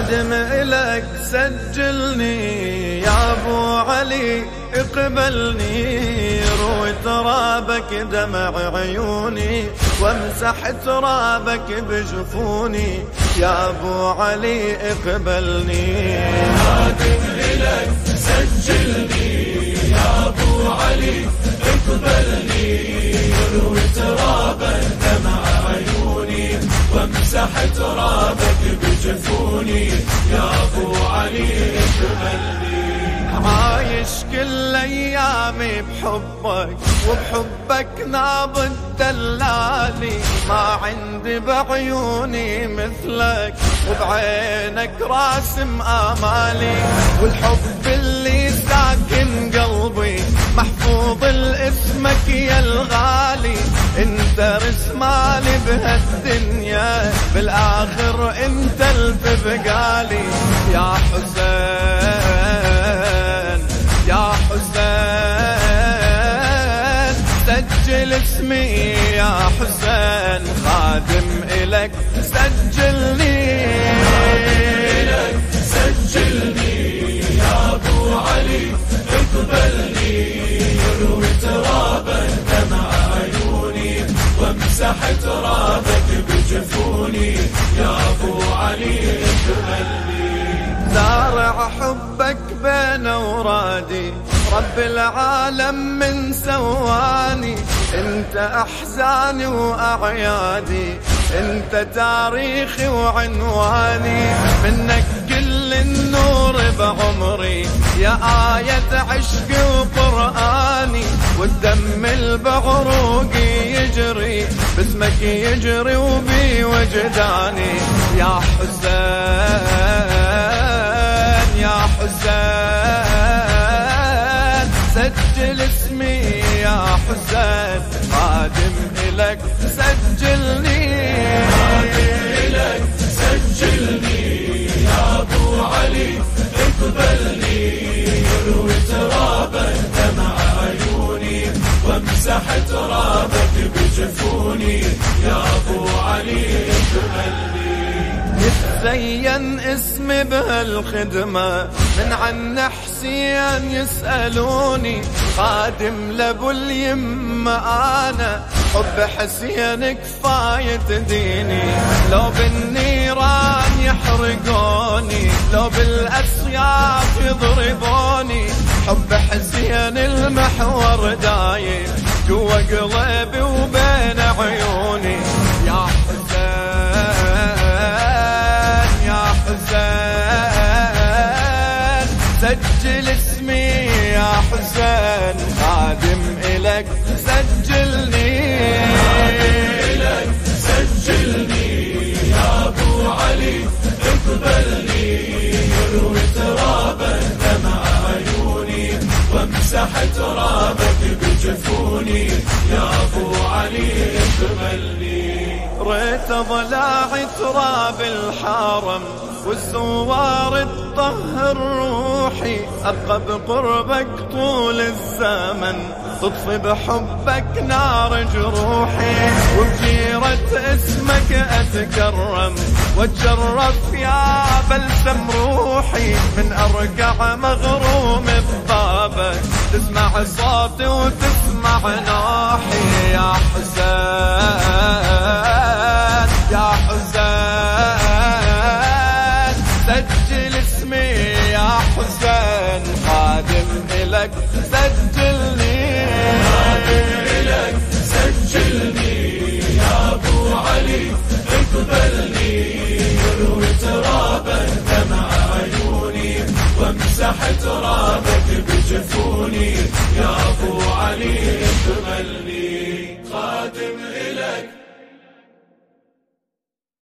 خادم إلك سجلني يا أبو علي اقبلني، روي ترابك دمع عيوني وامسح ترابك بجفوني يا أبو علي اقبلني. خادم إلك سجلني يا أبو علي اقبلني، روي ترابك دمع عيوني وامسح ترابك بجفوني يا أبو علي اقبلني. عايش كل ايامي بحبك وبحبك نابض دلالي، ما عندي بعيوني مثلك وبعينك راسم امالي، والحب اللي ساكن قلبي محفوظ لاسمك يا الغالي، انت رسمالي بهالدنيا بالاخر انت اللي بقالي يا حسين يا حسين، سجل اسمي يا حسين، خادم إلك سجلني. سجلني يا أبو علي اقبلني، روي ترابك دمع عيوني وامسح ترابك بجفوني يا أبو علي اقبلني. زارع حبك بين أورادي رب العالم من سواني، انت احزاني واعيادي، انت تاريخي وعنواني، منك كل النور بعمري يا آية عشقي وقرآني، والدم بعروقي يجري باسمك يجري وبي وجداني يا حسين يا حسين، سجل اسمي يا حسين، خادم إلك سجلني. إلك سجلني يا أبو علي اقبلني، روي ترابك دمع عيوني وامسح ترابك بجفوني يا أبو علي اقبلني. يتزين اسمي بهالخدمة من عن حسين يسألوني، خادم لابو اليمة أنا حب حسين كفاية ديني، لو بالنيران يحرقوني لو بالأسياف يضربوني، حب حسين المحور دايم جوا قلبي وبين عيوني يا حسين يا حسين، سجل اسمي يا حسين، خادم إلك سجلني. إلك سجلني يا أبو علي اقبلني، روي ترابك دمع عيوني وامسح ترابك بجفوني يا أبو علي اقبلني. ريت ضلاع تراب الحرم والزوار تطهر روحي، أبقى بقربك طول الزمن تطفي بحبك نار جروحي، وبجيرة اسمك أتكرم واتشرف يا بلسم روحي، من أركع مغروم ببابك تسمع صوتي وتسمع نوحي يا حسين يا حسين، سجل اسمي يا حسين، خادم إلك سجلني. إلك سجلني يا أبو علي اقبلني، روي ترابك دمع عيوني وامسح ترابك بجفوني يا أبو علي اقبلني.